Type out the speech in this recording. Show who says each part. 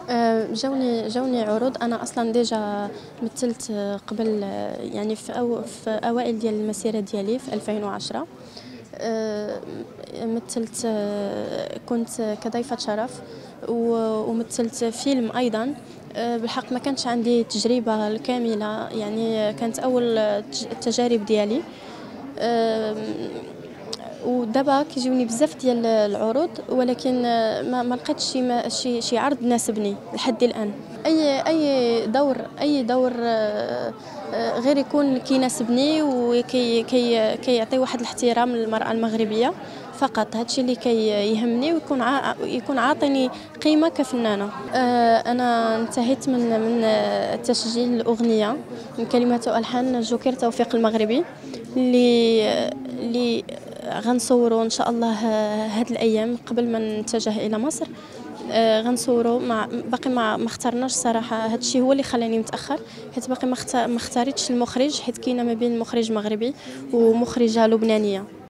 Speaker 1: جاوني عروض. انا اصلا ديجا مثلت قبل، يعني في اوائل ديال المسيره ديالي في 2010. مثلت، كنت كضيفة شرف، ومثلت فيلم أيضا. بالحق ما كانتش عندي تجربة الكاملة، يعني كانت أول التجارب ديالي. ودابا كيجيوني بزاف ديال العروض، ولكن ما لقيتش شي عرض ناسبني لحد الآن. اي دور غير يكون كيناسبني وكيعطي واحد الاحترام للمرأة المغربية فقط. هادشي اللي كيهمني، ويكون عاطيني قيمة كفنانة. انا انتهيت من تسجيل الأغنية من كلمات والحان الجوكر توفيق المغربي، اللي غنصوروا ان شاء الله هاد الايام قبل ما نتجه الى مصر. غنصوروا باقي ما اخترناش صراحه. هادشي هو اللي خلاني متاخر، حيت باقي ما اختاريتش المخرج، حيت كاينه ما بين مخرج مغربي ومخرجه لبنانيه.